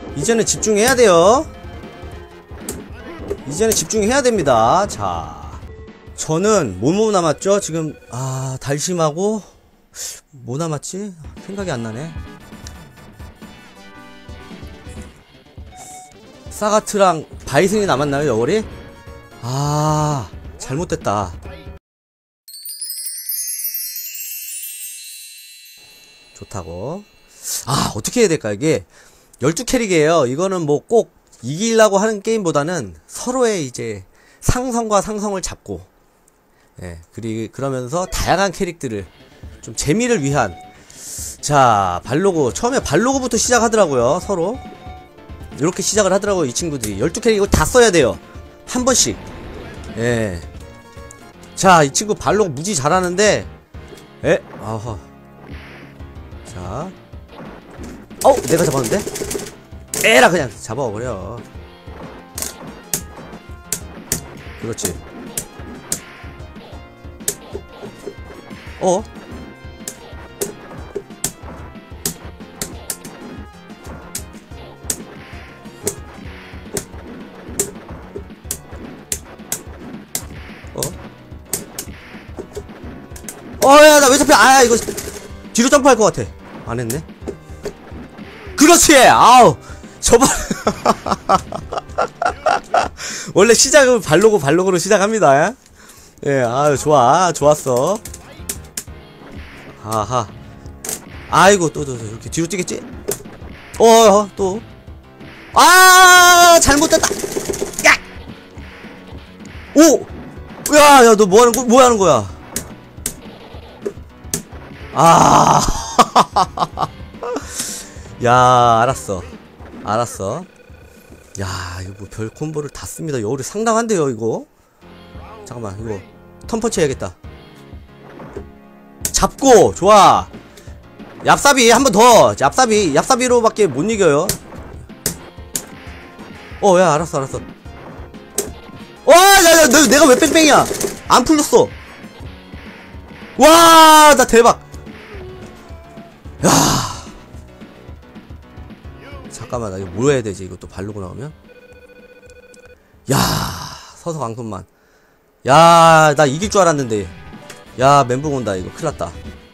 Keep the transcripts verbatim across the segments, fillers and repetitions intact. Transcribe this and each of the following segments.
이제는 집중해야 돼요. 이제는 집중해야 됩니다. 자, 저는 뭐뭐 남았죠? 지금 아 달심하고 뭐 남았지? 생각이 안 나네. 사가트랑 바이슨이 남았나요, 여월이? 아, 잘못됐다. 좋다고. 아, 어떻게 해야 될까, 이게. 열두 캐릭이에요. 이거는 뭐 꼭 이기려고 하는 게임보다는 서로의 이제 상성과 상성을 잡고, 예, 그리, 그러면서 다양한 캐릭들을 좀 재미를 위한. 자, 발로그. 처음에 발로그부터 시작하더라고요, 서로. 이렇게 시작을 하더라고요, 이 친구들이. 열두 캐릭 이거 다 써야 돼요. 한 번씩. 예. 자, 이 친구 발로그 무지 잘하는데, 에? 아하. 자. 어우, 내가 잡았는데? 에라, 그냥 잡아버려. 그렇지. 어? 어, 야, 나 왜 잡혀? 아, 이거 뒤로 점프할 것 같아. 안 했네. 그렇지. 아우, 저번 원래 시작은 발로그 발로그로 시작합니다. 예, 아유, 좋아, 좋았어. 아하. 아이고, 또, 또, 또 이렇게 뒤로 뛰겠지? 어, 어, 또. 아, 잘못됐다. 야, 오, 야, 야, 너 뭐 하는 거, 뭐 하는 거야? 아, 야, 알았어, 알았어. 야, 이거 뭐 별 콤보를 다 씁니다. 여울이 상당한데요, 이거. 잠깐만, 이거 턴펀치 해야겠다. 잡고, 좋아. 얍삽이 한 번 더. 얍삽이, 얍삽이로밖에 못 이겨요. 어, 야, 알았어, 알았어. 와, 야, 야, 너, 내가 왜 뺑뺑이야? 안 풀렸어. 와, 나 대박. 야, 잠깐만, 나 이거 뭐 해야 되지? 이거 또 발로고 나오면? 야, 서서 강손만. 야, 나 이길 줄 알았는데. 야, 멘붕 온다. 이거 큰일 났다.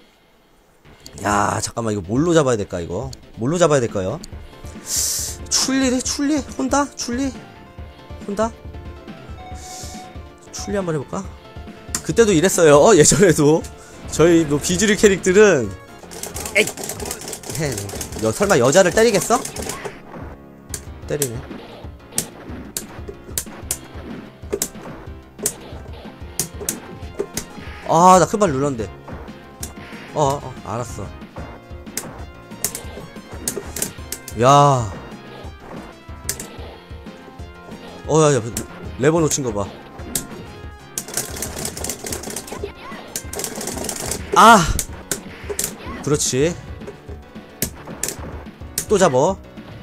야, 잠깐만, 이거 뭘로 잡아야 될까, 이거? 뭘로 잡아야 될까요? 출리래? 출리? 혼다? 출리? 혼다? 출리 한번 해볼까? 그때도 이랬어요. 예전에도. 저희 뭐 비주류 캐릭들은 에이! 해. 여, 설마 여자를 때리겠어? 때리네. 아, 나 큰 발 눌렀는데. 어, 어, 알았어. 야. 어, 야, 야, 레버 놓친 거 봐. 아! 그렇지. 또 잡어.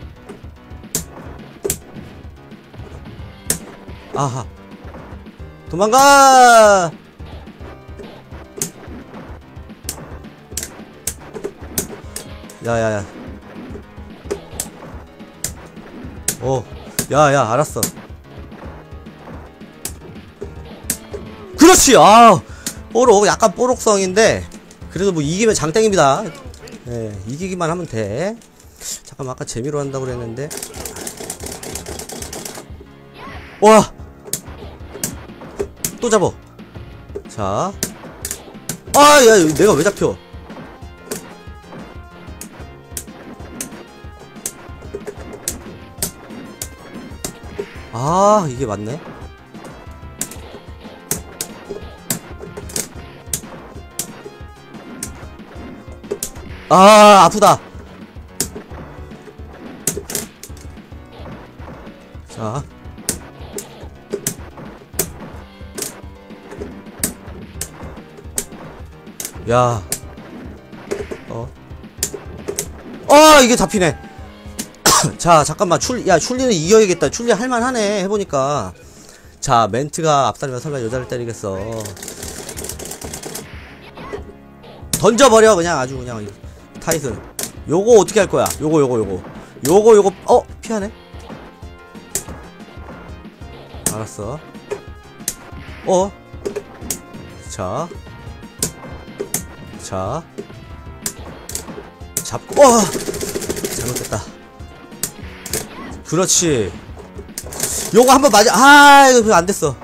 아하. 도망가! 야야야. 어. 야야, 알았어. 그렇지! 아! 뽀록, 약간 뽀록성인데, 그래도 뭐 이기면 장땡입니다. 예, 이기기만 하면 돼. 잠깐만, 아까 재미로 한다고 그랬는데. 와! 또 잡어. 자. 아, 야, 내가 왜 잡혀? 아, 이게 맞네. 아, 아프다. 자. 야. 어. 어, 이게 잡히네. 자, 잠깐만. 출, 야, 출리는 이겨야겠다. 출리 할만하네. 해보니까. 자, 멘트가 앞살이면 설마 여자를 때리겠어. 던져버려. 그냥 아주 그냥. 타이슨. 요거 어떻게 할 거야? 요거, 요거, 요거. 요거, 요거, 어? 피하네? 알았어. 어? 자. 자. 잡고, 어! 잘못됐다. 그렇지. 요거 한번 맞아. 아, 이거 안 됐어.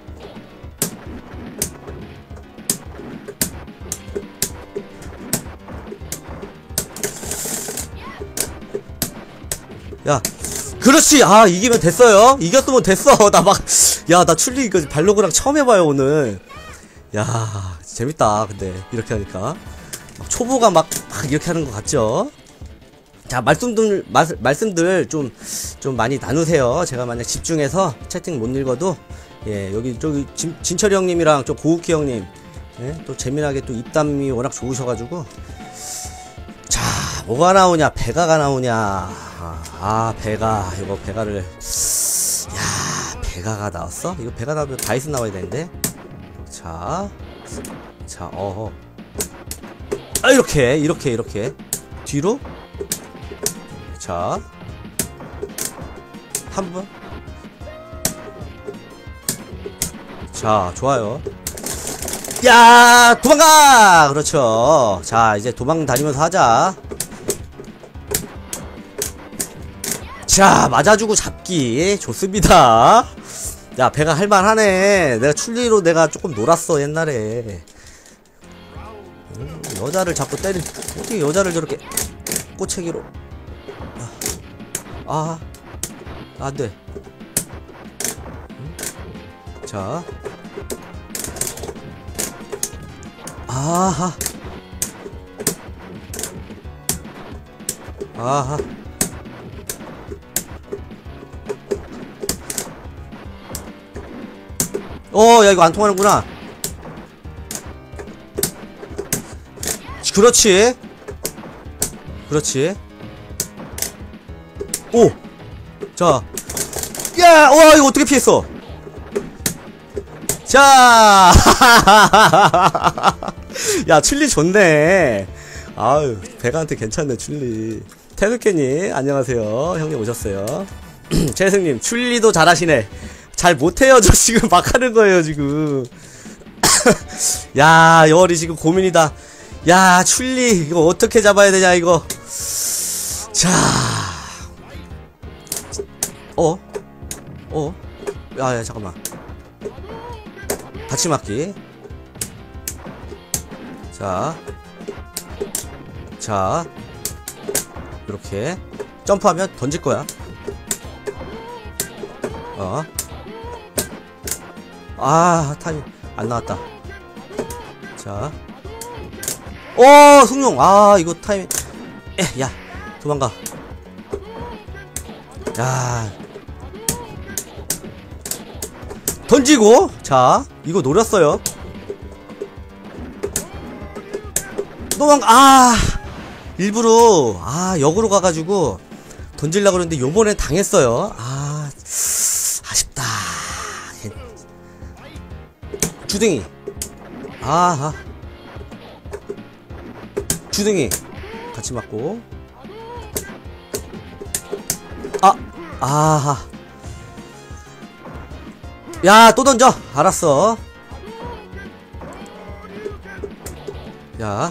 야, 그렇지. 아, 이기면 됐어요. 이겼으면 됐어. 나 막, 야, 나 출리 이거 발로그랑 처음 해봐요, 오늘. 야, 재밌다. 근데, 이렇게 하니까. 막 초보가 막, 막 이렇게 하는 것 같죠? 자, 말씀들, 마, 말씀들 좀, 좀 많이 나누세요. 제가 만약 집중해서 채팅 못 읽어도, 예, 여기, 저기, 진, 진철이 형님이랑 좀 고우키 형님, 예, 또 재미나게 또 입담이 워낙 좋으셔가지고, 자, 뭐가 나오냐, 배가가 나오냐. 아, 아 배가, 이거 배가를, 야, 배가가 나왔어? 이거 배가 나오면 다이슨 나와야 되는데. 자, 자, 어허. 아, 이렇게, 이렇게, 이렇게. 뒤로. 자, 한 번. 자, 좋아요. 야, 도망가! 그렇죠. 자, 이제 도망 다니면서 하자. 자, 맞아주고 잡기. 좋습니다. 야, 배가 할만하네. 내가 출리로 내가 조금 놀았어, 옛날에. 음, 여자를 자꾸 때리, 어떻게 여자를 저렇게 꼬챙이로. 아, 안 돼. 음? 자. 아하. 아하. 어, 야, 이거 안 통하는구나. 그렇지. 그렇지. 오! 자. 야! 와, 이거 어떻게 피했어? 자! 야, 출리 좋네. 아유, 배가한테 괜찮네, 출리. 태극캐님, 안녕하세요. 형님 오셨어요. 재승님, 출리도 잘하시네. 잘 못해요. 저 지금 막 하는 거예요, 지금. 야, 여월이 지금 고민이다. 야, 출리, 이거 어떻게 잡아야 되냐, 이거. 자. 어? 어? 야, 야, 잠깐만. 같이 맞기. 자. 자. 이렇게. 점프하면 던질 거야. 어. 아, 타임. 안 나왔다. 자. 오, 승용. 아, 이거 타임. 에, 야. 도망가. 야. 던지고. 자, 이거 노렸어요. 도망가. 아, 일부러 아 역으로 가가지고 던질려고 그랬는데 요번에 당했어요. 아, 아쉽다. 주둥이. 아하. 주둥이 같이 맞고. 아, 아하. 야, 또 던져. 알았어. 야.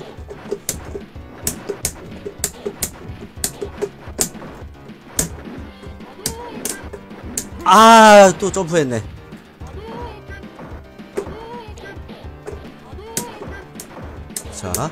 아, 또 점프했네. 자.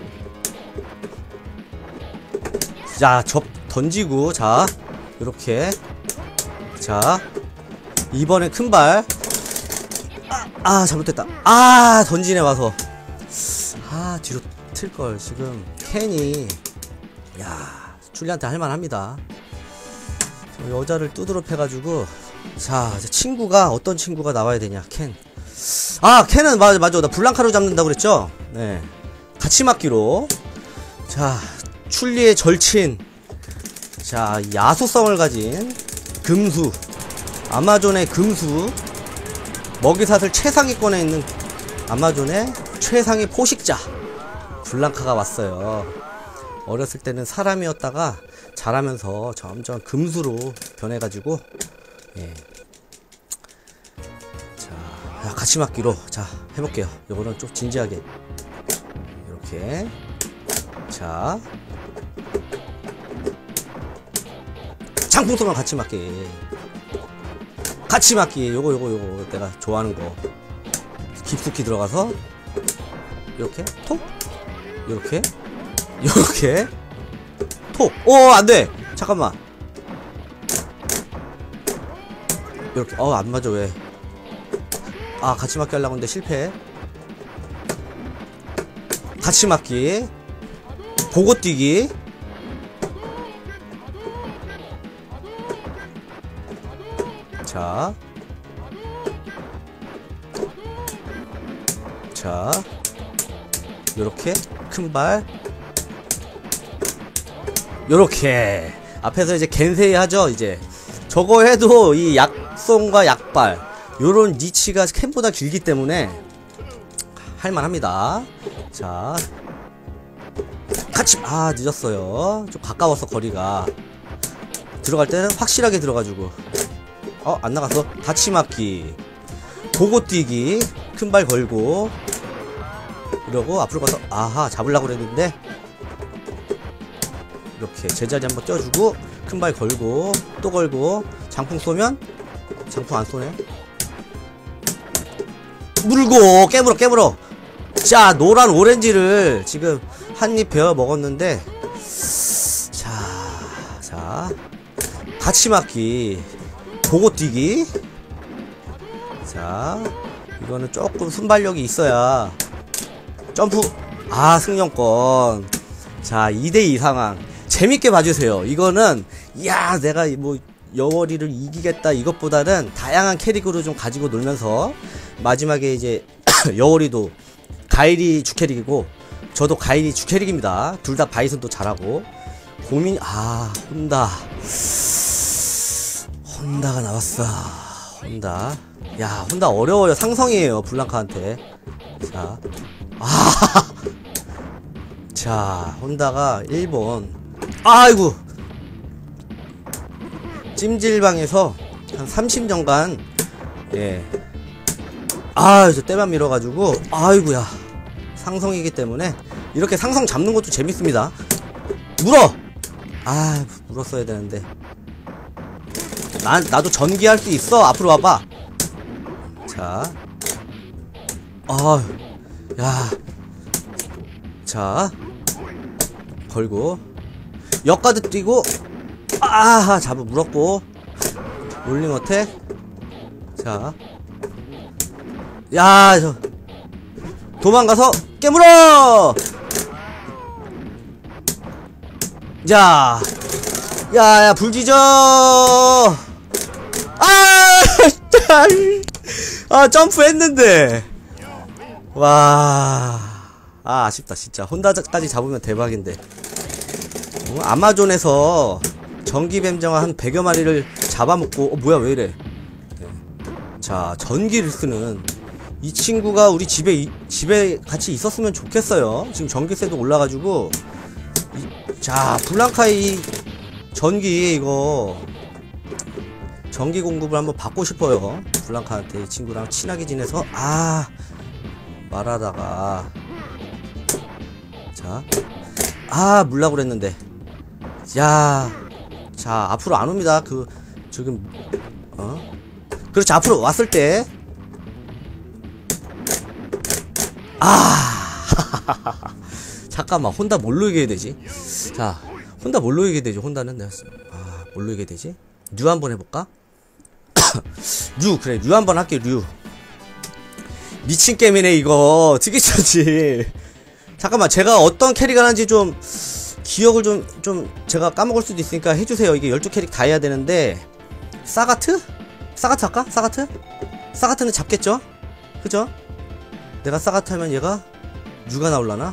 자, 접, 던지고, 자. 요렇게. 자. 이번엔 큰발. 아, 아, 잘못됐다. 아, 던지네, 와서. 아, 뒤로 틀걸. 지금, 캔이. 야, 출리한테 할만합니다. 여자를 두드러 패가지고. 자, 친구가, 어떤 친구가 나와야 되냐, 캔. 아, 캔은, 맞아, 맞아. 나 블랑카로 잡는다고 그랬죠? 네. 같이 맞기로. 자, 출리의 절친. 자, 야수성을 가진 금수. 아마존의 금수. 먹이사슬 최상위권에 있는 아마존의 최상위 포식자. 블랑카가 왔어요. 어렸을 때는 사람이었다가 자라면서 점점 금수로 변해가지고, 예. 자, 같이 맞기로, 자, 해볼게요. 요거는 좀 진지하게. 이렇게. 자. 장풍 쏘면 같이 맞기. 같이 맞기. 요거, 요거, 요거. 내가 좋아하는 거. 깊숙이 들어가서, 이렇게, 톡. 이렇게. 이렇게. 톡! 오, 안 돼! 잠깐만. 이렇게, 어, 안 맞아, 왜. 아, 같이 맞기 하려고 했는데 실패. 같이 맞기. 보고 뛰기. 자. 자. 요렇게. 큰 발. 요렇게 앞에서 이제 겐세이 하죠. 이제 저거 해도 이 약손과 약발 요런 니치가 캠보다 길기 때문에 할만합니다. 자, 같이. 아, 늦었어요. 좀 가까웠어. 거리가 들어갈 때는 확실하게 들어가지고. 어, 안 나갔어. 같이 맞기. 보고 뛰기. 큰 발 걸고 이러고 앞으로 가서, 아하, 잡으려고 그랬는데 이렇게 제자리 한번 떼어주고 큰 발 걸고 또 걸고 장풍 쏘면, 장풍 안 쏘네. 물고 깨물어 깨물어. 자, 노란 오렌지를 지금 한 입 베어 먹었는데, 자, 자, 같이 맞기. 보고 뛰기. 자, 이거는 조금 순발력이 있어야 점프. 아, 승용권. 자, 이 대 이 상황. 재밌게 봐주세요. 이거는, 야, 내가 뭐 여월이를 이기겠다 이것보다는 다양한 캐릭으로 좀 가지고 놀면서 마지막에 이제 여월이도 가일이 주캐릭이고 저도 가일이 주캐릭입니다. 둘 다 바이슨도 잘하고. 고민. 아, 혼다. 혼다가 나왔어. 혼다. 야, 혼다 어려워요. 상성이에요, 블랑카한테. 자, 아, 자, 혼다가 일 번. 아이고, 찜질방에서 한 삼십 년간, 예, 아, 저 때만 밀어가지고, 아이고야, 상성이기 때문에 이렇게 상성 잡는 것도 재밌습니다. 물어. 아, 물었어야 되는데. 난 나도 전기할 수 있어. 앞으로 와봐. 자, 아, 야, 자, 걸고 역가드 뛰고, 아, 잡아 물었고 롤링 어택. 자, 야, 저 도망가서 깨물어. 자, 야야, 불지져. 아, 아, 점프했는데. 와, 아, 아쉽다 진짜. 혼다까지 잡으면 대박인데. 어, 아마존에서 전기뱀장어 한 백여 마리를 잡아먹고, 어, 뭐야, 왜 이래. 네. 자, 전기를 쓰는 이 친구가 우리 집에 이, 집에 같이 있었으면 좋겠어요. 지금 전기세도 올라가지고. 이, 자, 블랑카이 전기, 이거 전기 공급을 한번 받고 싶어요. 블랑카한테. 이 친구랑 친하게 지내서. 아, 말하다가, 자, 아, 물라고 그랬는데. 야, 자, 앞으로 안 옵니다. 그 지금, 어, 그렇지. 앞으로 왔을 때, 아, 잠깐만, 혼다 뭘로 이겨야 되지? 자, 혼다 뭘로 이겨야 되지? 혼다는 내가, 아, 뭘로 이겨야 되지? 류 한번 해볼까? 류, 그래, 류 한번 할게. 류. 미친 게임이네 이거. 특이처지. 잠깐만, 제가 어떤 캐릭 하는지 좀 기억을 좀 좀 제가 까먹을 수도 있으니까 해주세요. 이게 열두 캐릭 다 해야 되는데. 사가트? 사가트 할까? 사가트? 사가트는 잡겠죠? 그죠? 내가 사가트 하면 얘가 류가 나올라나?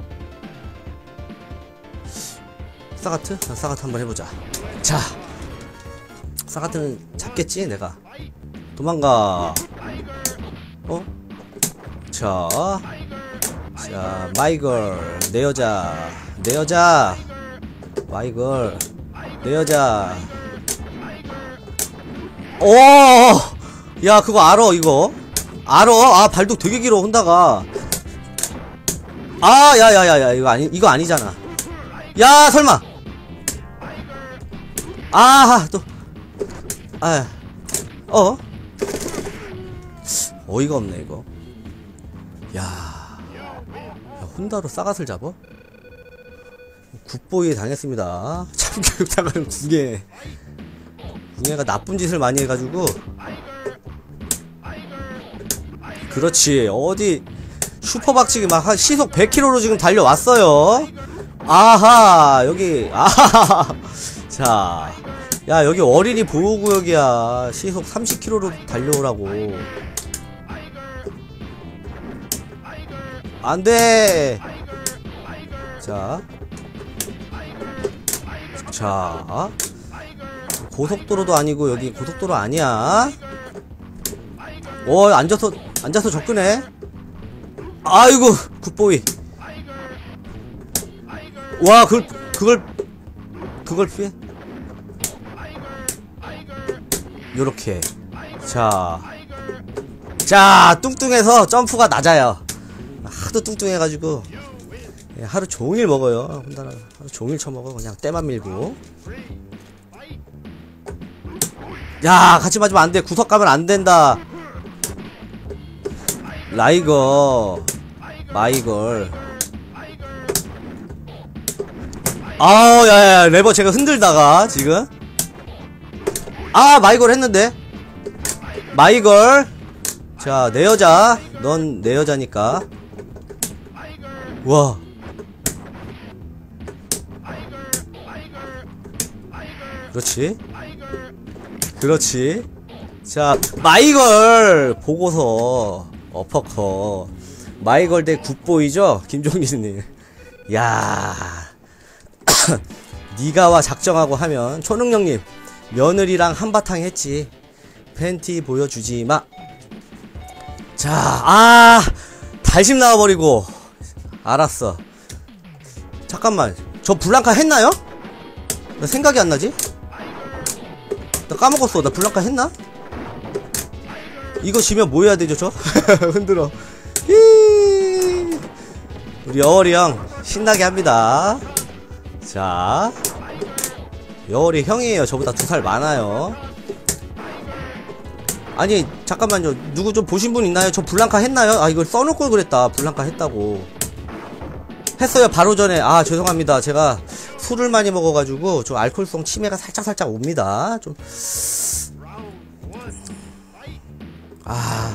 사가트? 사가트 한번 해보자. 자, 사가트는 잡겠지 내가. 도망가. 어? 자, 자, 마이걸, 내 여자, 내 여자, 마이걸. 내 여자. 오! 야, 그거 알아, 이거. 알아. 아, 발도 되게 길어, 혼다가. 아, 야, 야, 야, 야, 이거 아니, 이거 아니잖아. 야, 설마. 아, 또. 아, 어? 어이가 없네, 이거. 야, 야 혼다로 싸갓을 잡어? 굿보이 당했습니다. 참교육당하는 궁예. 궁예가 나쁜 짓을 많이 해가지고. 그렇지. 어디 슈퍼 박치기 막 한 시속 백 킬로미터로 지금 달려왔어요. 아하, 여기. 아하하. 자, 야, 여기 어린이 보호구역이야. 시속 삼십 킬로미터로 달려오라고. 안돼. 자, 자, 고속도로도 아니고 여기 고속도로 아니야. 오, 앉아서 앉아서 접근해. 아이고, 굿보이. 와, 그걸 그걸 그걸 피해. 요렇게. 자, 자, 뚱뚱해서 점프가 낮아요. 하도 뚱뚱해가지고 하루 종일 먹어요. 혼자는 하루 종일 처먹어. 그냥 때만 밀고. 야, 같이 맞으면 안돼. 구석 가면 안된다. 라이거 마이걸. 아우, 야야, 레버 제가 흔들다가 지금. 아, 마이걸 했는데. 마이걸. 자, 내 여자. 넌 내 여자니까. 와. 그렇지. 그렇지. 자, 마이걸 보고서 어퍼컷. 마이걸 대 굿보이죠? 김종민님. 야. 니가와 작정하고 하면 초능력님 며느리랑 한바탕 했지. 팬티 보여주지마. 자, 아, 달심 나와버리고. 알았어. 잠깐만, 저 블랑카 했나요? 나 생각이 안 나지? 나 까먹었어. 나 블랑카 했나? 이거 지면 뭐 해야 되죠, 저? 흔들어. 히이. 우리 여월이 형 신나게 합니다. 자, 여월이 형이에요. 저보다 두 살 많아요. 아니, 잠깐만요. 누구 좀 보신 분 있나요? 저 블랑카 했나요? 아, 이걸 써놓을 걸 그랬다. 블랑카 했다고. 했어요, 바로 전에. 아, 죄송합니다. 제가 술을 많이 먹어가지고 좀 알코올성 치매가 살짝살짝 옵니다. 좀. 아.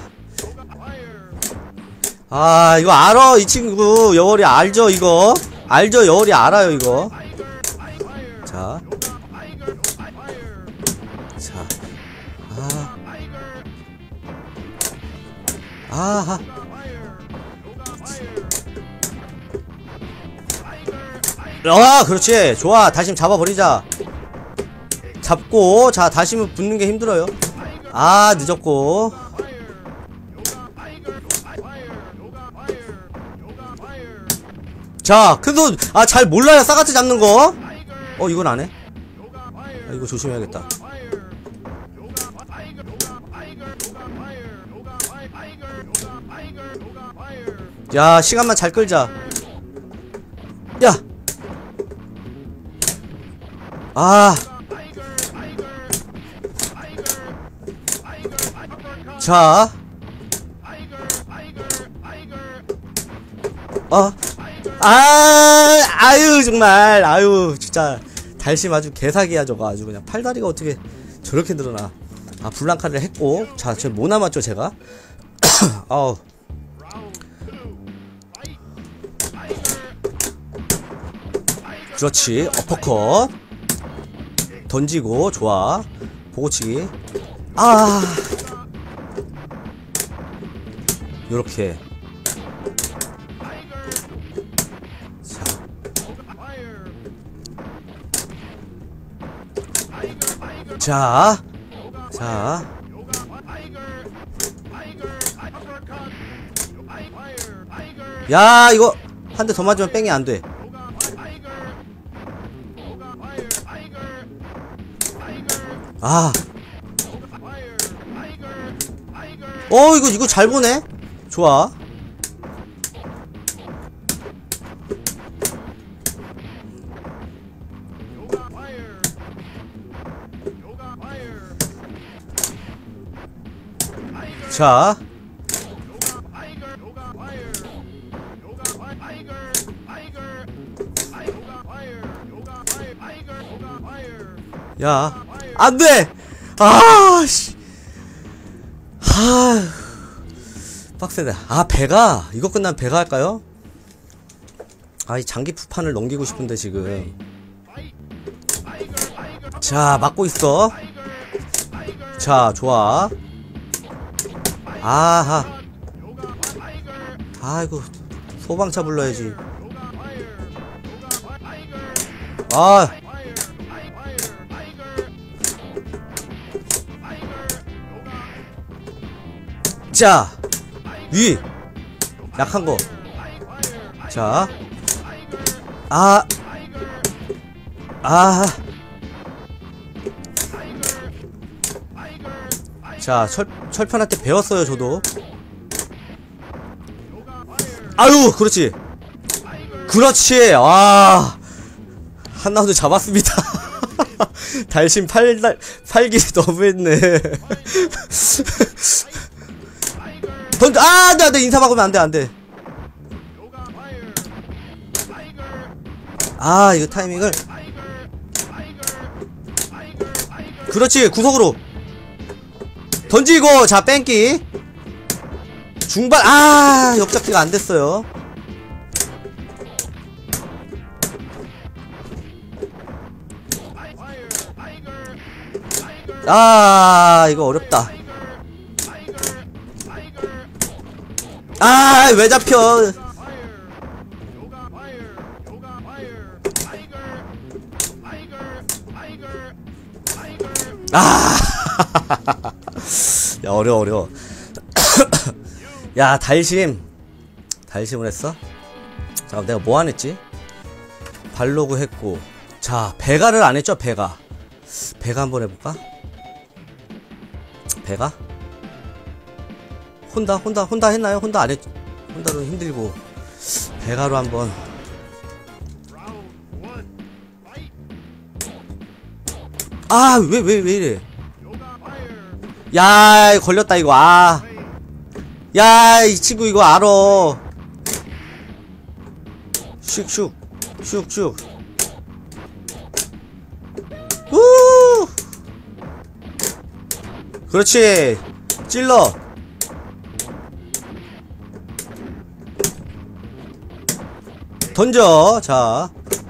아, 이거 알아, 이 친구. 여월이 알죠, 이거? 알죠, 여월이 알아요, 이거. 자. 자. 아. 아하. 아, 그렇지. 좋아. 다심 잡아버리자. 잡고. 자, 다심은 붙는 게 힘들어요. 아, 늦었고. 자, 큰손. 아, 잘 몰라요, 싸가지 잡는 거. 어, 이건 안 해. 아, 이거 조심해야겠다. 야, 시간만 잘 끌자. 야. 아. 자. 어. 아, 아유, 정말. 아유, 진짜. 달심 아주 개사기야, 저거. 아주 그냥 팔다리가 어떻게 저렇게 늘어나. 아, 블랑카를 했고. 자, 저 뭐 남았죠, 제가? 아우. 그렇지. 어퍼컷. 던지고. 좋아. 보고치기. 아. 요렇게. 자. 자. 자. 야, 이거 한 대 더 맞으면 뺑이 안 돼. 아. 어, 이거, 이거 잘 보네? 좋아. 자. 야, 안 돼! 아, 씨. 아, 빡세다. 아, 배가, 이거 끝나면 배가 할까요? 아, 이 장기 푸판을 넘기고 싶은데, 지금. 자, 막고 있어. 자, 좋아. 아하. 아이고, 소방차 불러야지. 아. 자, 위. 약한 거. 자. 아. 아. 자, 철, 철편한테 배웠어요, 저도. 아유, 그렇지. 그렇지. 아. 한 라운드 잡았습니다. 달심 팔, 팔기 너무했네. 던져, 아, 안 돼, 안 돼. 인사 막으면 안 돼, 안 돼. 아, 이거 타이밍을. 그렇지, 구석으로. 던지고, 자, 뺑기. 중반, 아, 역잡기가 안 됐어요. 아, 이거 어렵다. 아, 왜 잡혀? 아, 야, 어려워, 어려워. 야, 달심. 달심을 했어? 자, 내가 뭐 안 했지? 발로그 했고. 자, 배가를 안 했죠, 배가. 배가 한번 해볼까? 배가? 혼다, 혼다, 혼다 했나요? 혼다 안 했, 혼다로 힘들고. 배가로 한번. 아, 왜, 왜, 왜 이래. 야, 걸렸다, 이거, 아. 야, 이 친구 이거 알아. 슉슉, 슉슉. 우! 그렇지. 찔러. 던져. 자.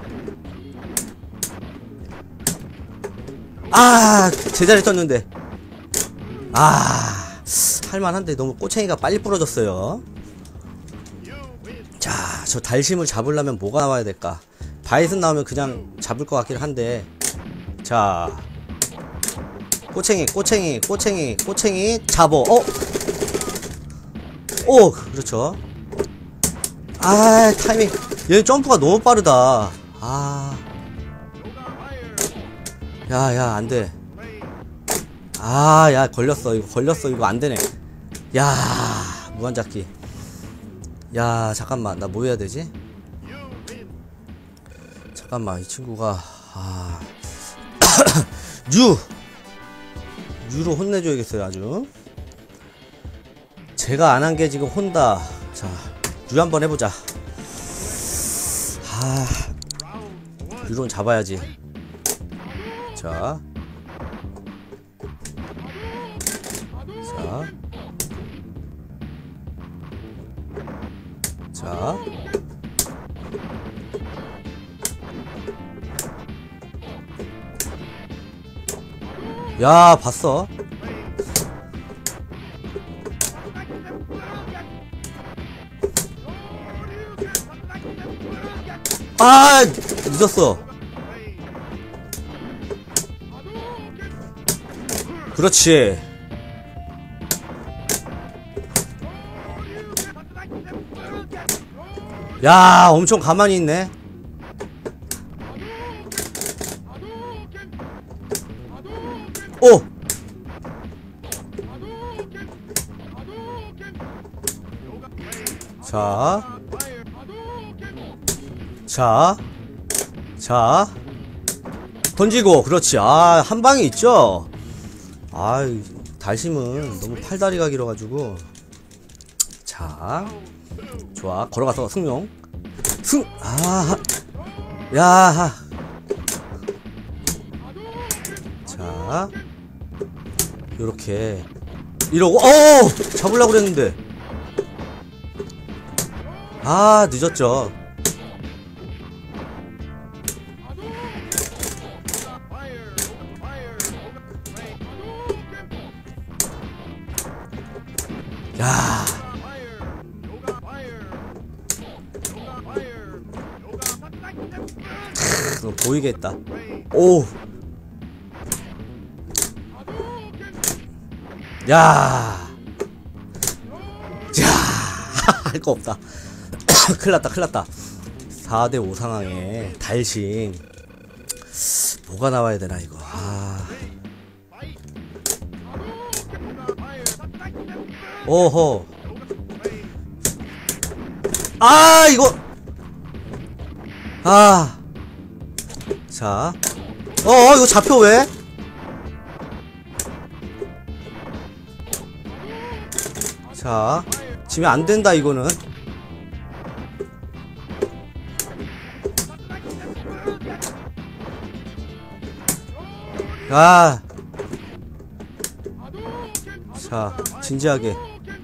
아, 제자리 떴는데. 아, 할만한데 너무 꼬챙이가 빨리 부러졌어요. 자, 저 달심을 잡으려면 뭐가 나와야 될까? 바이슨 나오면 그냥 잡을 것 같긴 한데. 자, 꼬챙이, 꼬챙이, 꼬챙이, 꼬챙이 잡어. 어? 오, 그렇죠. 아, 타이밍. 얘 점프가 너무 빠르다. 아. 야, 야, 안 돼. 아, 야, 걸렸어. 이거 걸렸어. 이거 안 되네. 야, 무한잡기. 야, 잠깐만. 나 뭐 해야 되지? 잠깐만. 이 친구가, 아. 유! 유로 혼내줘야겠어요, 아주. 제가 안 한 게 지금 혼다. 자, 유 한번 해보자. 아, 유로는 잡아야지. 자. 자. 자. 야, 봤어? 아, 늦었어. 그렇지. 야, 엄청 가만히 있네. 오! 자. 자. 자. 던지고, 그렇지. 아, 한 방에 있죠? 아, 달심은 너무 팔다리가 길어가지고. 자. 좋아. 걸어가서 승용. 승! 아, 야. 자. 요렇게. 이러고, 어우! 잡으려고 그랬는데. 아, 늦었죠. 야. 크, 보이게 했다. 오. 야. 자. 할 거 없다. 큰일났다, 큰일났다. 사 대 오 상황에 달심. 뭐가 나와야 되나, 이거. 아. 오호. 아, 이거. 아. 자. 어, 이거 잡혀, 왜? 자. 지면 안 된다, 이거는. 아. 자, 진지하게.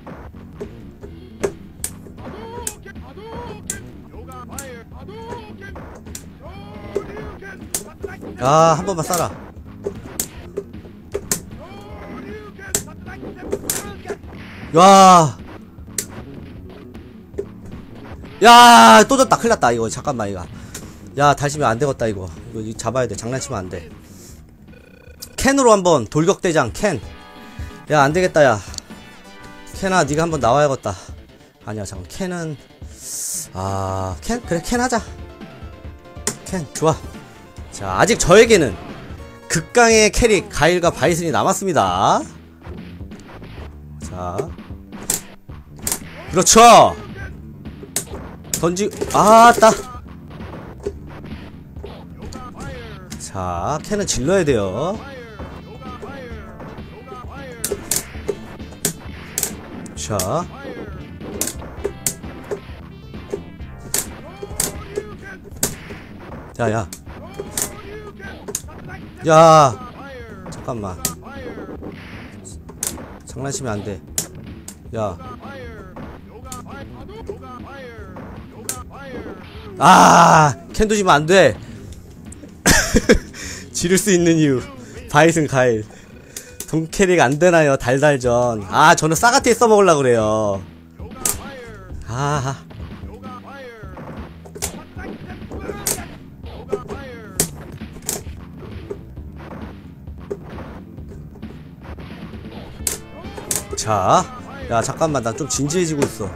아, 한 번만 쏴라. 야. 야, 또 졌다. 큰일 났다, 이거. 잠깐만, 이거. 야, 다시면 안 되겠다, 이거. 이거 잡아야 돼. 장난치면 안 돼. 캔으로 한번, 돌격대장, 캔. 야, 안 되겠다, 야. 캔아, 니가 한번 나와야겠다. 아니야, 잠깐. 캔은, 아, 캔? 그래, 캔 하자. 캔, 좋아. 자, 아직 저에게는 극강의 캐릭 가일과 바이슨이 남았습니다. 자, 그렇죠. 던지, 아따. 자, 캔은 질러야 돼요. 자, 야야, 야, 잠깐만. 장난치면 안 돼. 야. 아, 캔도 지면 안 돼. 지를 수 있는 이유. 바이슨 가일. 동캐릭 안 되나요? 달달전. 아, 저는 사가티에 써먹으려고 그래요. 아. 자, 야, 잠깐만. 나 좀 진지해지고 있어.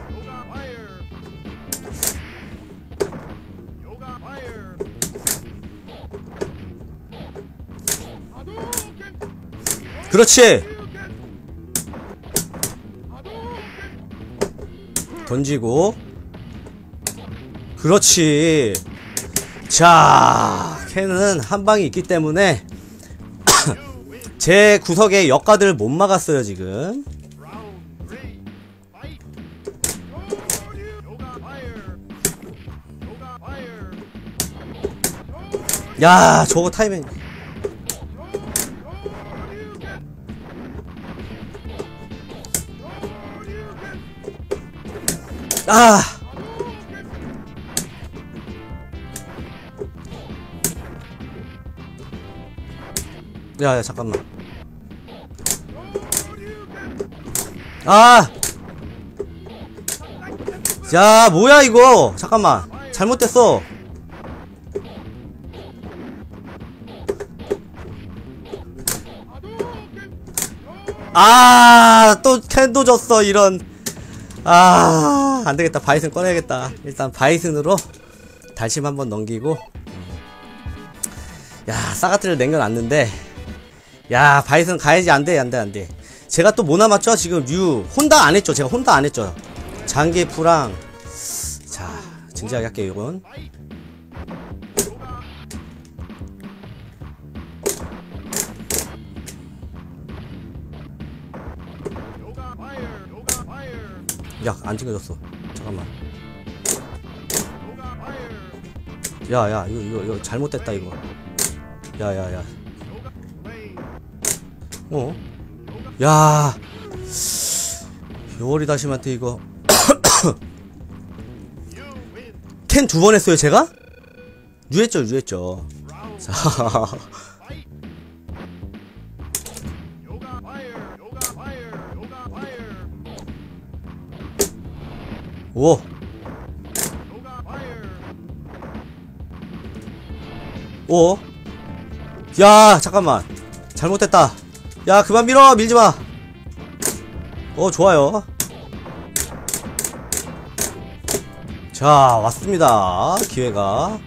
그렇지. 던지고. 그렇지. 자, 캔은 한 방이 있기 때문에 제 구석에 역가들을 못 막았어요, 지금. 야, 저거 타이밍. 아. 야, 야, 잠깐만. 아. 야, 뭐야 이거. 잠깐만. 잘못됐어. 아, 또 캔도 졌어, 이런. 아, 안되겠다. 바이슨 꺼내야겠다. 일단 바이슨으로 달심 한번 넘기고. 야, 사가트를 남겨놨는데 야, 바이슨 가야지. 안돼 안돼 안돼. 제가 또 뭐 남았죠? 지금 류 혼다 안했죠. 제가 혼다 안했죠. 장기프랑. 자, 진지하게 할게요. 이건 야, 안 튕겨졌어. 잠깐만. 야, 야, 이거, 이거, 이거 잘못됐다, 이거. 야, 야, 야. 어? 야. 요월이 다시한테 이거. 캔 두 번 했어요, 제가? 유했죠, 유했죠. 자. 오. 오. 야, 잠깐만. 잘못됐다. 야, 그만 밀어. 밀지마. 어, 좋아요. 자, 왔습니다. 기회가.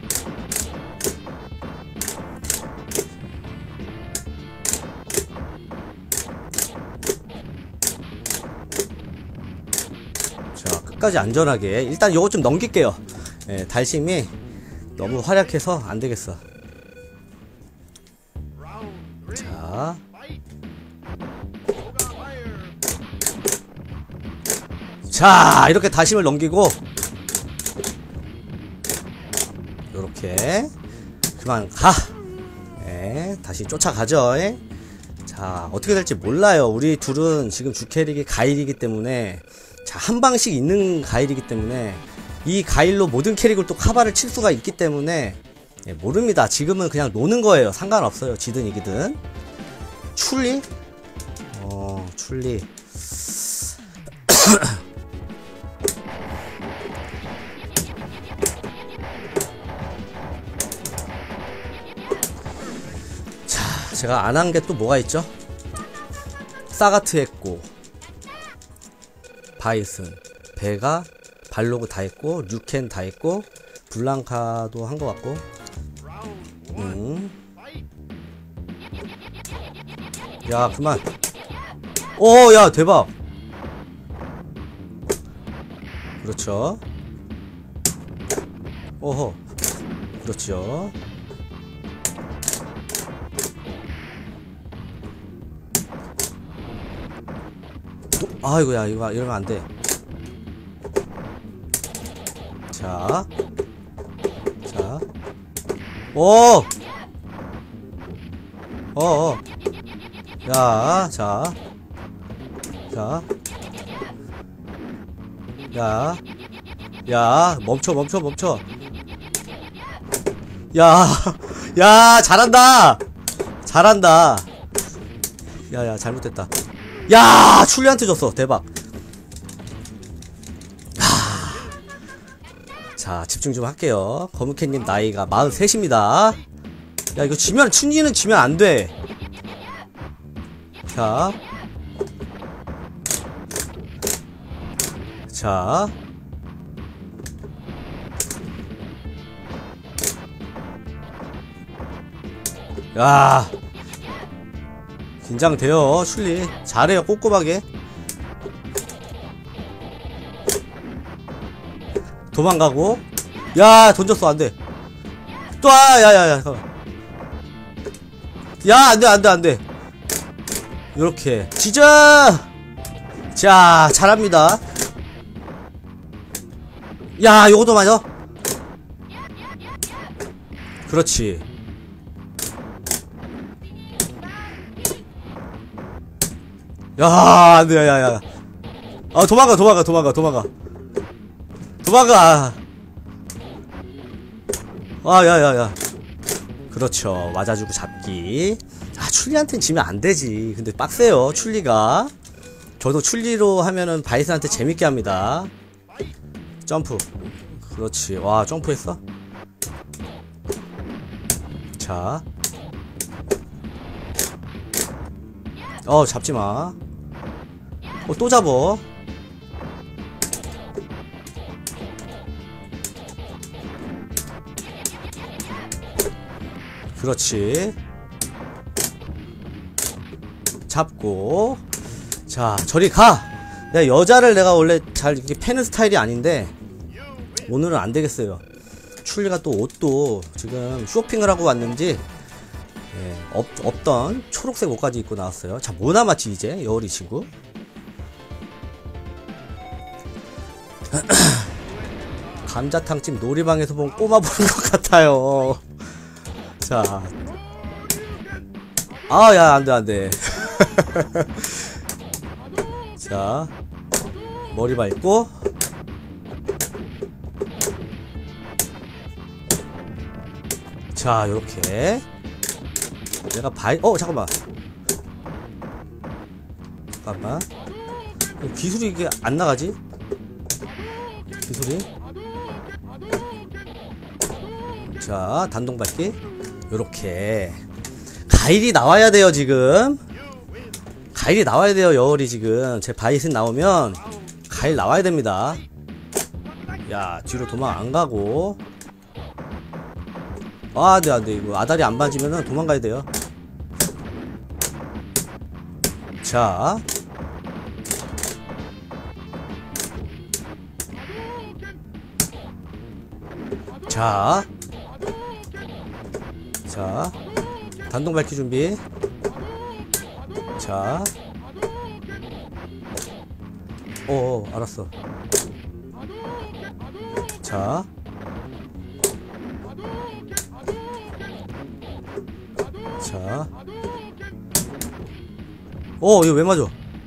자, 끝까지 안전하게. 일단 요거 좀 넘길게요. 예, 달심이 너무 활약해서 안되겠어. 자. 자, 이렇게 다심을 넘기고 요렇게 그만 가. 예, 다시 쫓아가죠. 예? 자, 어떻게 될지 몰라요. 우리 둘은 지금 주캐릭이 가일이기 때문에, 자, 한 방씩 있는 가일이기 때문에 이 가일로 모든 캐릭을 또 카바를 칠 수가 있기 때문에, 예, 모릅니다. 지금은 그냥 노는 거예요. 상관없어요. 지든 이기든. 출리? 어, 출리. 자, 제가 안 한 게 또 뭐가 있죠? 사가트 했고, 바이슨, 베가, 발로그 다 했고, 류켄 다 했고, 블랑카도 한 것 같고. 음. 야, 그만. 오, 야, 대박. 그렇죠. 오호. 그렇죠. 아이고, 야, 이거 이러면 안 돼. 자. 자. 오! 어어. 야, 자. 자. 야. 야, 멈춰, 멈춰, 멈춰. 야. 야, 잘한다! 잘한다. 야, 야, 잘못됐다. 야, 출리한테 줬어. 대박. 하... 자, 집중 좀 할게요. 거무캣님 나이가 마흔셋입니다. 야, 이거 지면, 춘리는 지면 안 돼. 자. 자. 야. 긴장돼요. 출리 잘해요. 꼼꼼하게. 도망가고. 야, 던졌어. 안돼. 또, 아, 야야야. 야, 안돼 안돼 안돼. 요렇게 지져. 자, 잘합니다. 야, 요것도 맞아. 그렇지. 야, 안돼. 야야야. 아, 도망가 도망가 도망가 도망가 도망가. 아, 야야야. 그렇죠. 맞아주고 잡기. 아, 출리한테는 지면 안되지. 근데 빡세요 출리가. 저도 출리로 하면은 바이슨한테 재밌게 합니다. 점프. 그렇지. 와, 점프했어. 자. 어, 잡지마. 어, 또 잡어. 그렇지. 잡고. 자, 저리 가! 내가 여자를 내가 원래 잘 이렇게 패는 스타일이 아닌데, 오늘은 안 되겠어요. 출리가 또 옷도 지금 쇼핑을 하고 왔는지, 예, 없, 없던 초록색 옷까지 입고 나왔어요. 자, 뭐 남았지, 이제? 여울이 친구. 감자탕집 놀이방에서 본 꼬마 보는 것 같아요. 자. 아, 야, 안 돼, 안 돼. 자. 머리 밟고. 자, 요렇게. 내가 바이, 어, 잠깐만. 잠깐만. 기술이 이게 안 나가지? 기술이. 자, 단동 밟기. 요렇게. 가일이 나와야 돼요, 지금. 가일이 나와야 돼요, 여울이 지금. 제 바이슨 나오면 가일 나와야 됩니다. 야, 뒤로 도망 안 가고. 아, 안 돼, 안 돼. 이거 아다리 안 맞으면은 도망가야 돼요. 자. 자. 자. 단동 밟기 준비. 자. 어, 알았어. 자. 자. 어, 이거 왜 맞아?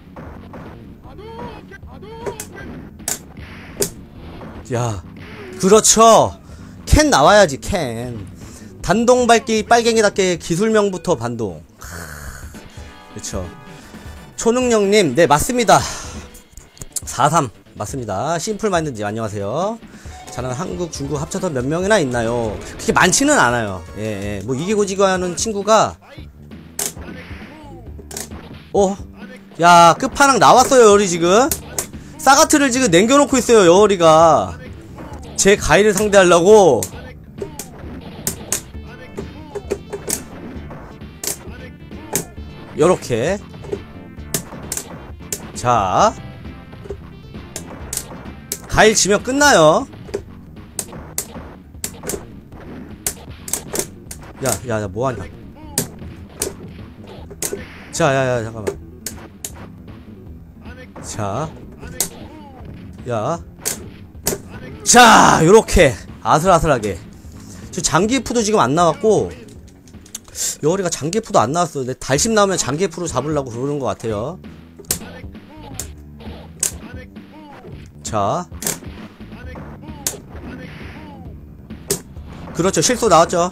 야, 그렇죠. 캔 나와야지, 캔. 단동 밟기 빨갱이답게 기술명부터 반동. 그렇죠. 초능력님, 네, 맞습니다. 사삼 맞습니다. 심플마인드님 안녕하세요. 저는 한국, 중국 합쳐서 몇 명이나 있나요? 그렇게 많지는 않아요. 예, 예. 뭐 이기고 지고 하는 친구가 어? 야, 끝판왕 나왔어요, 여울이 지금. 사가트를 지금 남겨놓고 있어요, 여울이가. 제 가이를 상대하려고. 요렇게. 자. 가일 지면 끝나요. 야, 야, 야, 뭐하냐. 자, 야, 야, 잠깐만. 자. 야. 자, 요렇게. 아슬아슬하게. 저 장기프도 지금 안 나왔고, 여울이가 장기프도 안 나왔어. 근데 달심 나오면 장기프로 잡으려고 그러는 것 같아요. 자. 그렇죠. 실수 나왔죠.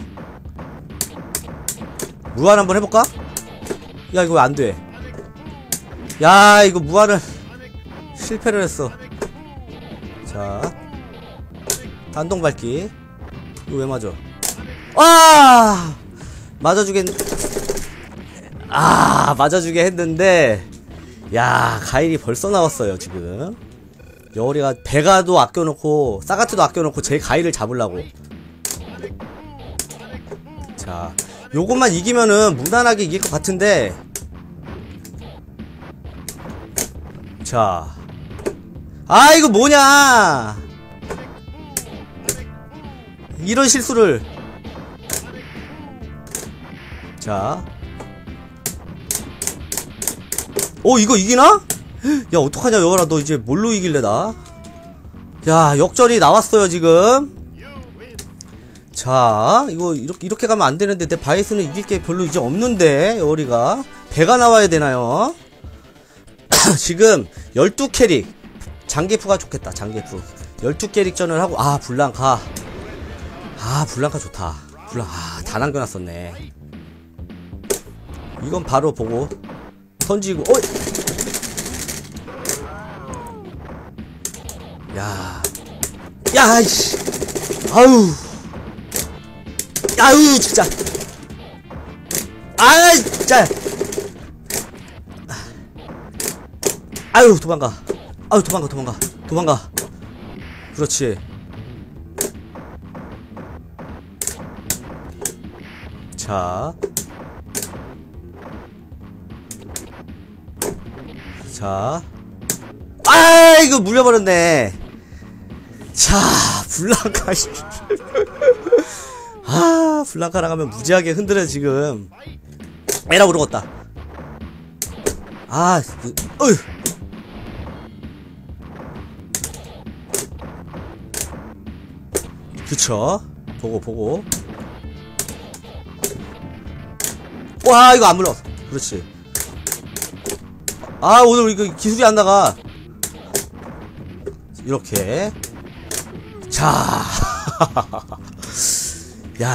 무한 한번 해볼까? 야, 이거 왜 안 돼? 야, 이거 무한을 실패를 했어. 자. 단동 밟기. 이거 왜 맞아? 아! 맞아주겠, 아, 맞아주게 했는데, 야, 가일이 벌써 나왔어요, 지금. 여울이가 베가도 아껴놓고, 사가트도 아껴놓고, 제 가일을 잡으려고. 자, 요것만 이기면은 무난하게 이길 것 같은데, 자. 아, 이거 뭐냐! 이런 실수를. 자. 어, 이거 이기나? 야, 어떡하냐, 여울아. 너 이제 뭘로 이길래, 나? 야, 역전이 나왔어요, 지금. 자, 이거 이렇게, 이렇게 가면 안 되는데, 내 바이스는 이길 게 별로 이제 없는데, 여울이가. 배가 나와야 되나요? 지금, 열두 캐릭. 장기프가 좋겠다, 장기프. 열두 캐릭전을 하고, 아, 블랑카. 아, 블랑카 좋다. 블랑, 아, 다 남겨놨었네. 이건 바로 보고 던지고. 어이! 야, 야, 이씨, 아우, 아우, 진짜, 아, 진짜, 아유, 도망가, 아유, 도망가, 도망가, 도망가. 그렇지. 자. 자. 아, 이거 물려버렸네. 자, 블랑카. 아, 블랑카 나가면 무지하게 흔들어, 지금. 에라 오르겠다. 아, 어휴. 그쵸. 보고, 보고. 와, 이거 안 물러. 그렇지. 아, 오늘 이거 기술이 안 나가. 이렇게. 자. 야.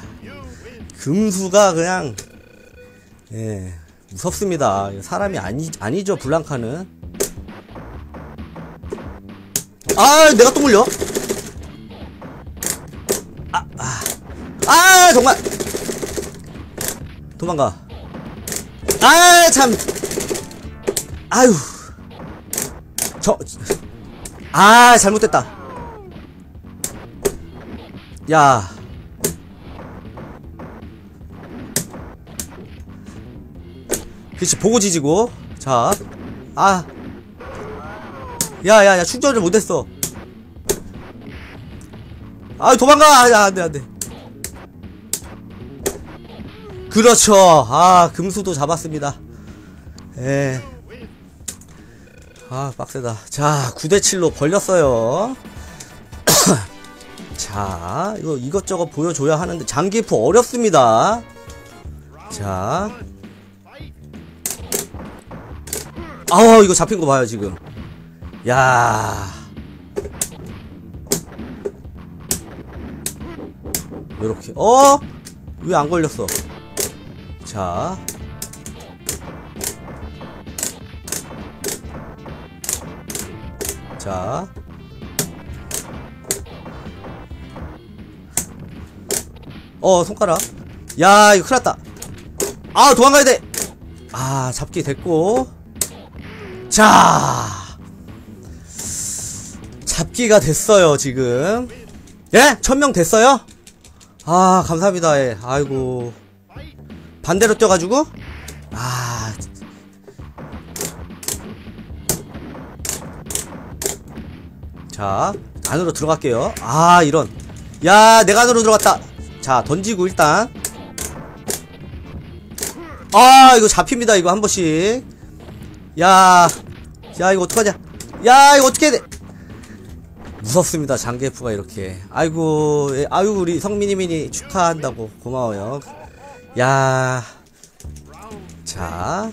금수가 그냥, 예, 무섭습니다. 사람이 아니, 아니죠, 블랑카는. 아, 내가 또 물려? 아, 아, 아, 정말! 도망가. 아, 참! 아유. 저, 아, 잘못됐다. 야. 그치, 보고 지지고. 자. 아. 야, 야, 야, 충전을 못했어. 아, 도망가! 야, 안 돼, 안 돼. 그렇죠. 아, 금수도 잡았습니다. 예. 아, 빡세다. 자, 구 대 칠로 벌렸어요. 자, 이거 이것저것 보여줘야 하는데, 장기프 어렵습니다. 자. 아우, 이거 잡힌 거 봐요, 지금. 야. 요렇게. 어? 왜 안 걸렸어? 자. 자. 어, 손가락. 야, 이거 큰일 났다. 아, 도망가야 돼. 아, 잡기 됐고. 자. 잡기가 됐어요, 지금. 예? 천명 됐어요? 아, 감사합니다. 예. 아이고. 반대로 뛰어가지고. 아. 자, 안으로 들어갈게요. 아, 이런. 야, 내가 안으로 들어갔다. 자, 던지고 일단. 아, 이거 잡힙니다. 이거 한 번씩. 야, 야, 이거 어떡하냐. 야, 이거 어떻게 해야 돼. 무섭습니다. 장기프가 이렇게. 아이고, 예, 아이고, 우리 성민이민이 축하한다고. 고마워요. 야. 자.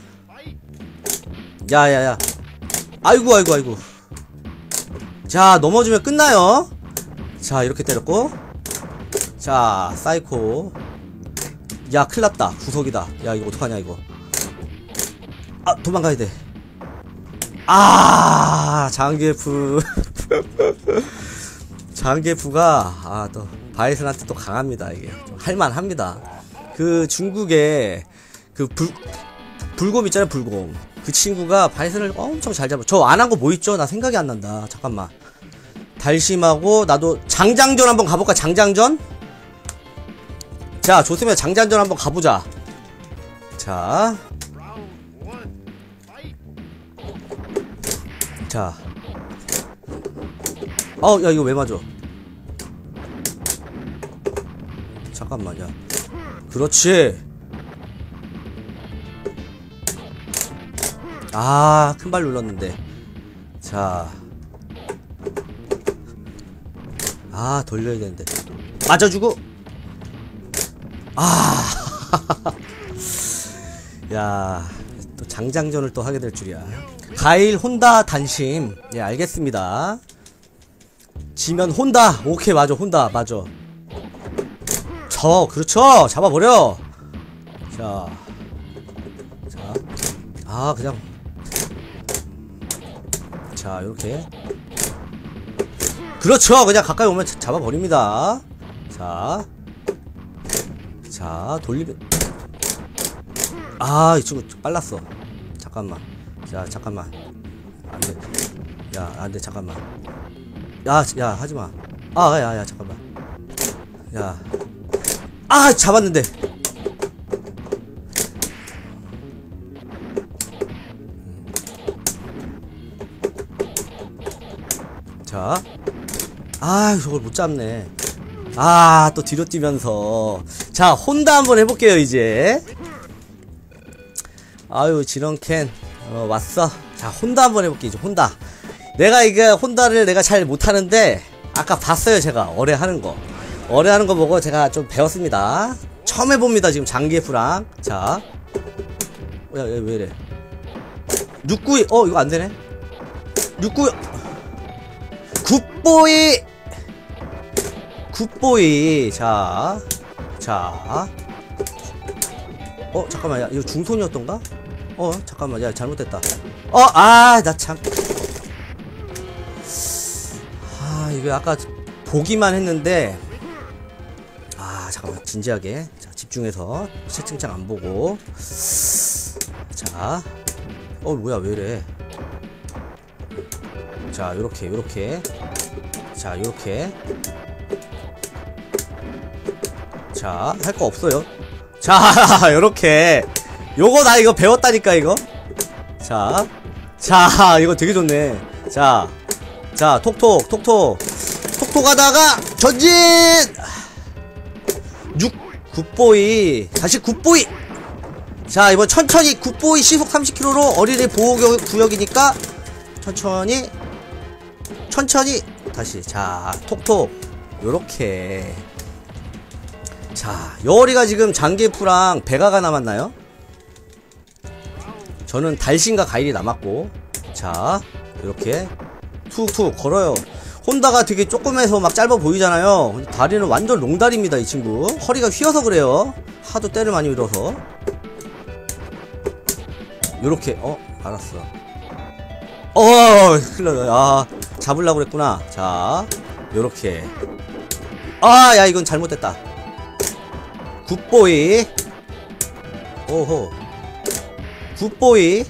야, 야, 야. 아이고, 아이고, 아이고. 자, 넘어지면 끝나요. 자, 이렇게 때렸고. 자, 사이코. 야, 큰일났다. 구석이다. 야, 이거 어떡하냐, 이거. 아, 도망가야 돼. 아, 장기프. 장기프가, 아, 또, 바이슨한테 또 강합니다, 이게. 할만합니다. 그, 중국에, 그, 불, 불곰 있잖아요, 불곰. 그 친구가 바이슨을 엄청 잘 잡아. 저 안 한 거 뭐 있죠? 나 생각이 안 난다. 잠깐만. 달심하고, 나도 장장전 한번 가볼까, 장장전? 자, 좋습니다. 장장전 한번 가보자. 자. 자. 어, 야, 이거 왜 맞아? 잠깐만, 야. 그렇지. 아, 큰발 눌렀는데. 자. 아, 돌려야 되는데. 맞아주고. 아. 야, 또 장장전을 또 하게 될 줄이야. 가일 혼다 단심. 예, 알겠습니다. 지면 혼다. 오케이, 맞아. 혼다. 맞아. 저, 그렇죠. 잡아버려. 자. 자. 아, 그냥. 자, 요렇게. 그렇죠. 그냥 가까이 오면 잡아버립니다. 자. 자, 돌리면. 아, 이 친구 빨랐어. 잠깐만. 자, 잠깐만. 안 돼. 야, 안 돼. 잠깐만. 야, 야, 하지 마. 아, 야, 야, 잠깐만. 야. 아, 잡았는데. 자, 아, 저걸 못 잡네. 아, 또 뒤로 뛰면서. 자, 혼다 한번 해볼게요, 이제. 아유, 진원캔. 어, 왔어. 자, 혼다 한번 해볼게, 이제, 혼다. 내가 이게, 혼다를 내가 잘 못하는데, 아까 봤어요, 제가. 어뢰 하는 거. 어뢰 하는 거 보고 제가 좀 배웠습니다. 처음 해봅니다, 지금 장기프랑. 자. 야, 야, 왜 이래. 육구이, 어, 이거 안 되네. 육구이. 굿보이! 굿보이. 자. 자. 어, 잠깐만. 야, 이거 중손이었던가? 어, 잠깐만. 야, 잘못됐다. 어, 아, 나 참. 아, 이거 아까 보기만 했는데. 아, 잠깐만. 진지하게. 자, 집중해서. 채팅창 안 보고. 자. 어, 뭐야, 왜 이래. 자, 요렇게, 요렇게. 자, 요렇게. 자, 할 거 없어요. 자, 요렇게. 요거 나 이거 배웠다니까, 이거. 자. 자, 이거 되게 좋네. 자. 자, 톡톡, 톡톡. 톡톡 하다가, 전진! 육, 굿보이. 다시 굿보이! 자, 이번 천천히 굿보이 시속 삼십 킬로미터로 어린이 보호구역이니까, 천천히, 천천히, 다시. 자, 톡톡. 요렇게. 자, 여어리가 지금 장기프랑 베가가 남았나요? 저는 달신과 가일이 남았고. 자, 이렇게 툭툭 걸어요. 혼다가 되게 조그매서 막 짧아 보이잖아요. 다리는 완전 롱다리입니다, 이 친구. 허리가 휘어서 그래요. 하도 때를 많이 밀어서. 요렇게. 어, 알았어. 어, 큰일났다. 아, 잡으려고 그랬구나. 자, 요렇게. 아, 야, 이건 잘못됐다. 굿보이. 오호. 굿보이.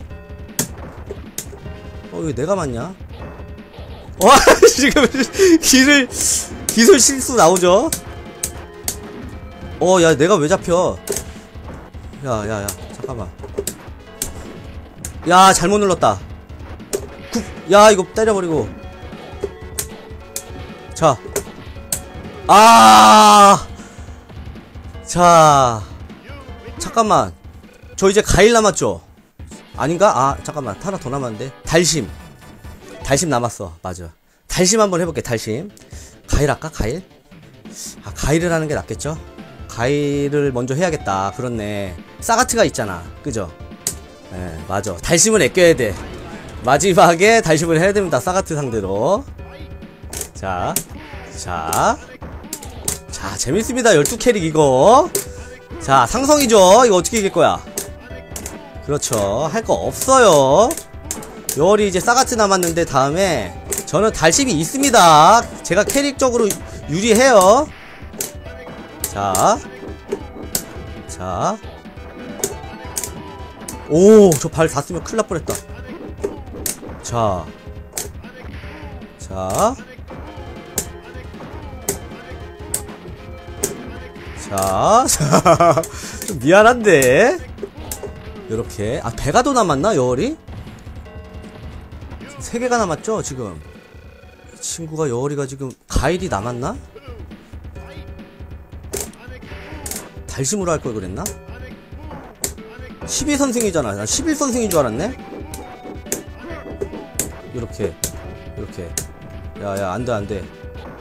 어, 왜 내가 맞냐? 와, 지금 기술 기술 실수 나오죠? 어, 야, 내가 왜 잡혀? 야, 야, 야, 잠깐만. 야, 잘못 눌렀다. 굿. 야, 이거 때려버리고. 자. 아. 자. 잠깐만. 저 이제 가일 남았죠? 아닌가? 아, 잠깐만. 하나 더 남았는데. 달심. 달심 남았어. 맞아. 달심 한번 해볼게, 달심. 가일 할까? 가일? 아, 가일을 하는 게 낫겠죠? 가일을 먼저 해야겠다. 그렇네. 사가트가 있잖아. 그죠? 예, 네, 맞아. 달심을 아껴야 돼. 마지막에 달심을 해야 됩니다. 사가트 상대로. 자. 자. 자, 재밌습니다. 열두 캐릭 이거. 자, 상성이죠? 이거 어떻게 이길 거야? 그렇죠. 할 거 없어요. 여월이 이제 사가트 남았는데 다음에 저는 달심이 있습니다. 제가 캐릭적으로 유리해요. 자. 자. 오, 저 발 다 쓰면 큰일 날 뻔했다. 자. 자. 자. 좀 미안한데. 요렇게. 아, 배가 더 남았나, 여월이? 세 개가 남았죠, 지금. 이 친구가, 여월이가 지금, 가일이 남았나? 달심으로 할 걸 그랬나? 십이 선생이잖아. 난 십일 선생인 줄 알았네? 요렇게. 요렇게. 야, 야, 안 돼, 안 돼.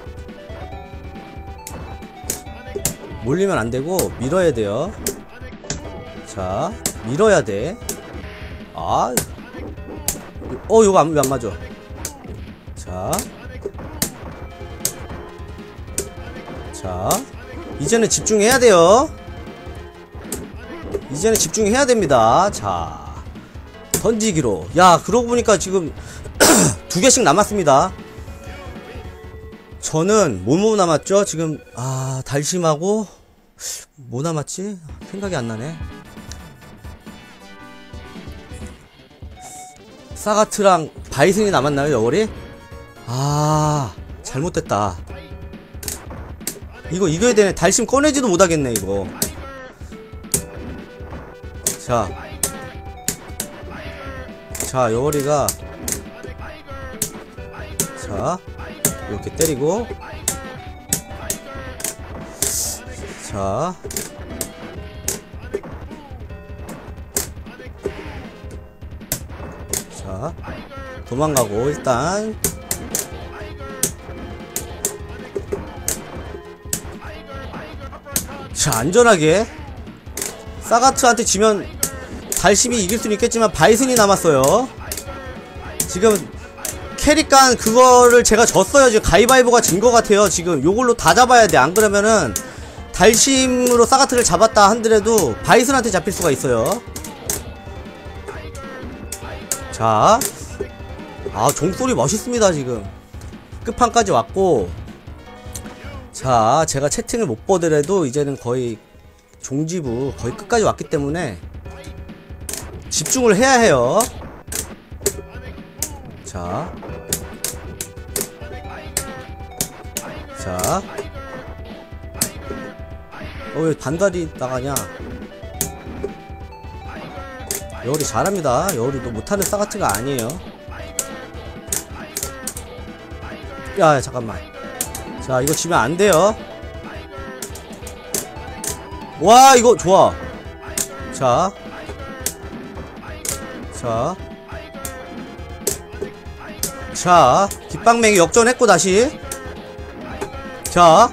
몰리면 안 되고, 밀어야 돼요. 자, 밀어야 돼. 아. 어, 이거 안, 왜 안 맞아? 자. 자. 이제는 집중해야 돼요. 이제는 집중해야 됩니다. 자. 던지기로. 야, 그러고 보니까 지금 두 개씩 남았습니다. 저는 뭐뭐 남았죠? 지금, 아, 달심하고, 뭐 남았지? 생각이 안 나네. 사가트랑 바이슨이 남았나요, 여월이? 아, 잘못됐다. 이거 이겨야 되네. 달심 꺼내지도 못하겠네, 이거. 자. 자, 여월이가. 자, 이렇게 때리고. 자. 자, 도망가고, 일단. 자, 안전하게. 사가트한테 지면 달심이 이길 수는 있겠지만 바이슨이 남았어요. 지금 캐릭간 그거를 제가 졌어요. 지금 가위바위보가 진 것 같아요. 지금 요걸로 다 잡아야 돼. 안 그러면은 달심으로 사가트를 잡았다 한들에도 바이슨한테 잡힐 수가 있어요. 자, 아, 종소리 멋있습니다. 지금 끝판까지 왔고. 자, 제가 채팅을 못 보더라도 이제는 거의 종지부 거의 끝까지 왔기 때문에 집중을 해야 해요. 자, 자, 어, 왜 반달이 나가냐? 여울이 잘합니다. 여울이도 못하는 싸가지가 아니에요. 야, 잠깐만. 자, 이거 지면 안 돼요. 와, 이거 좋아. 자, 자, 자, 깃방맹이 역전했고 다시. 자,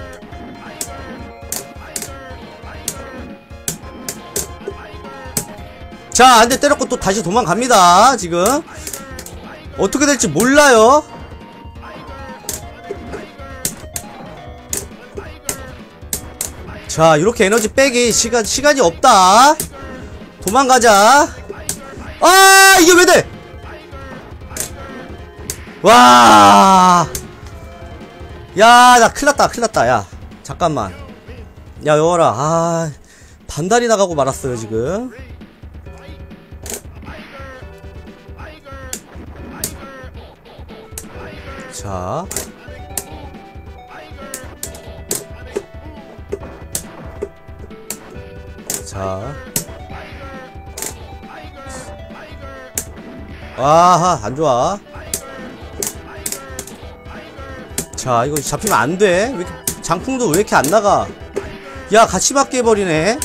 자, 한 대 때렸고 또 다시 도망갑니다. 지금 어떻게 될지 몰라요. 자, 이렇게 에너지 빼기 시간, 시간이 없다. 도망가자. 아, 이게 왜 돼? 와, 야, 나 큰일났다, 큰일났다. 야, 잠깐만. 야, 여워라. 아, 반달이 나가고 말았어요 지금. 자, 자, 아하, 안좋아. 자, 이거 잡히면 안돼. 왜 이렇게, 장풍도 왜 이렇게 안나가. 야, 같이 맞게 해버리네.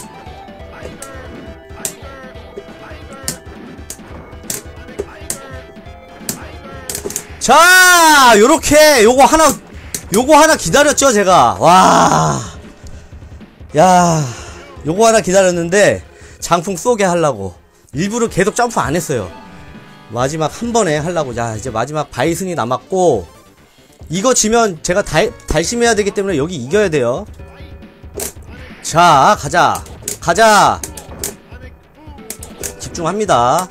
자, 요렇게 요거 하나 요거 하나 기다렸죠 제가. 와, 야, 요거 하나 기다렸는데 장풍 쏘게 하려고 일부러 계속 점프 안 했어요. 마지막 한 번에 하려고. 자, 이제 마지막 바이슨이 남았고, 이거 지면 제가 달, 달심해야 되기 때문에 여기 이겨야 돼요. 자, 가자 가자. 집중합니다.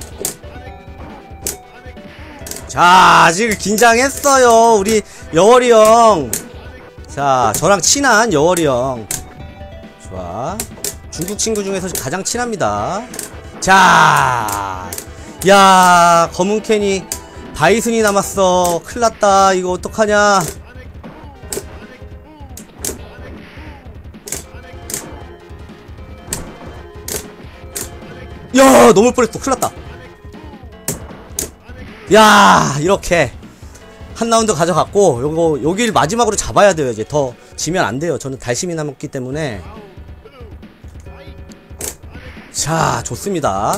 자, 지금 긴장했어요 우리 여월이 형. 자, 저랑 친한 여월이 형. 좋아, 중국 친구 중에서 가장 친합니다. 자, 야, 검은 캔이 바이슨이 남았어. 큰일났다. 이거 어떡하냐. 야, 넘을 뻔했어. 큰일났다. 야, 이렇게 한 라운드 가져갔고, 요거 여길 마지막으로 잡아야 돼요. 이제 더 지면 안 돼요. 저는 달심이 남았기 때문에. 자, 좋습니다.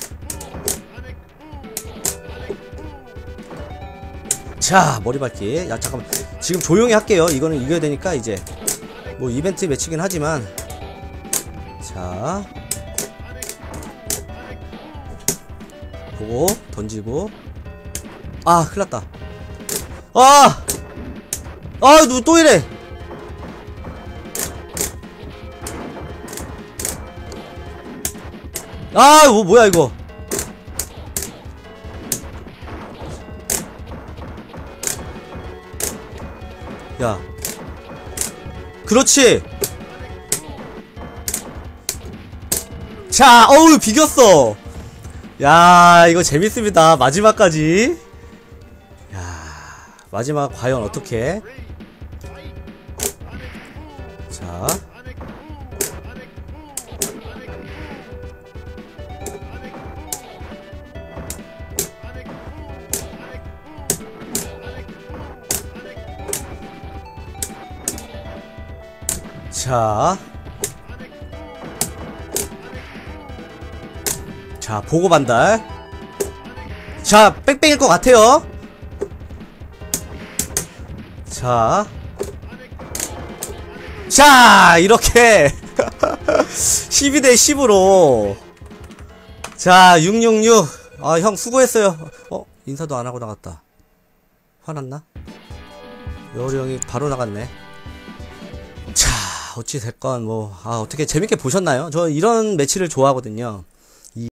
자, 머리밟기. 야, 잠깐만, 지금 조용히 할게요. 이거는 이겨야 되니까. 이제 뭐 이벤트 매치긴 하지만. 자, 보고 던지고. 아, 큰일났다. 아! 아, 누 또 이래. 아, 뭐, 뭐야 이거. 야, 그렇지. 자, 어우, 비겼어. 야, 이거 재밌습니다. 마지막까지. 야, 마지막 과연 어떻게. 자, 자. 자, 보고 반달. 자, 뺑뺑일 것 같아요. 자. 자, 이렇게. 십이 대 십으로. 자, 육육육. 아, 형 수고했어요. 어, 인사도 안 하고 나갔다. 화났나? 여우리 형이 바로 나갔네. 자, 어찌 됐건 뭐, 아, 어떻게 재밌게 보셨나요? 저 이런 매치를 좋아하거든요.